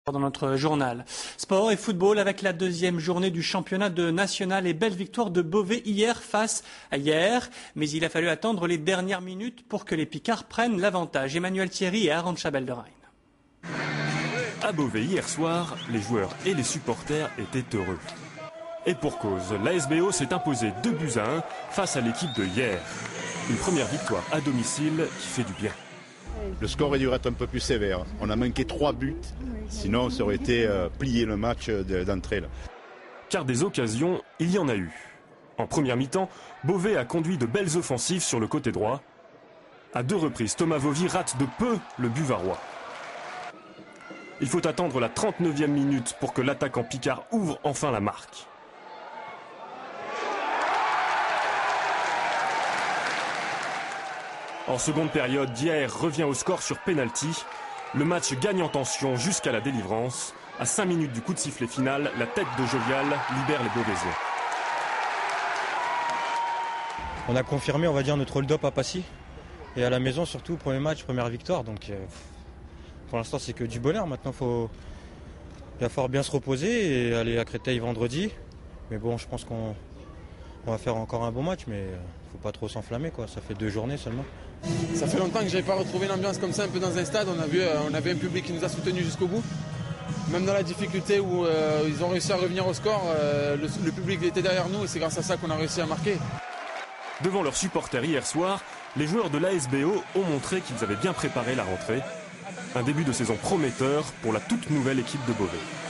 Dans notre journal. Sport et football avec la deuxième journée du championnat de national et belle victoire de Beauvais hier face à hier. Mais il a fallu attendre les dernières minutes pour que les Picards prennent l'avantage. Emmanuel Thierry et Aaron Chabel-de-Rein. À Beauvais hier soir, les joueurs et les supporters étaient heureux. Et pour cause, l'ASBO s'est imposé 2-1 face à l'équipe de hier. Une première victoire à domicile qui fait du bien. Le score aurait dû être un peu plus sévère. On a manqué 3 buts, sinon ça aurait été plié le match d'entrée. Car des occasions, il y en a eu. En première mi-temps, Beauvais a conduit de belles offensives sur le côté droit. À 2 reprises, Thomas Vauvy rate de peu le Bavarois. Il faut attendre la 39e minute pour que l'attaquant Picard ouvre enfin la marque. En seconde période, Dier revient au score sur pénalty. Le match gagne en tension jusqu'à la délivrance. À 5 minutes du coup de sifflet final, la tête de Jovial libère les Beauvaisiens. On a confirmé, on va dire, notre hold-up à Passy. Et à la maison, surtout, premier match, première victoire. Donc pour l'instant, c'est que du bonheur. Maintenant, il va falloir bien se reposer et aller à Créteil vendredi. Mais bon, je pense qu'on va faire encore un bon match, mais faut pas trop s'enflammer, quoi. Ça fait 2 journées seulement. Ça fait longtemps que je n'avais pas retrouvé une ambiance comme ça, un peu dans un stade. On avait un public qui nous a soutenus jusqu'au bout. Même dans la difficulté où ils ont réussi à revenir au score, le public était derrière nous et c'est grâce à ça qu'on a réussi à marquer. Devant leurs supporters hier soir, les joueurs de l'ASBO ont montré qu'ils avaient bien préparé la rentrée. Un début de saison prometteur pour la toute nouvelle équipe de Beauvais.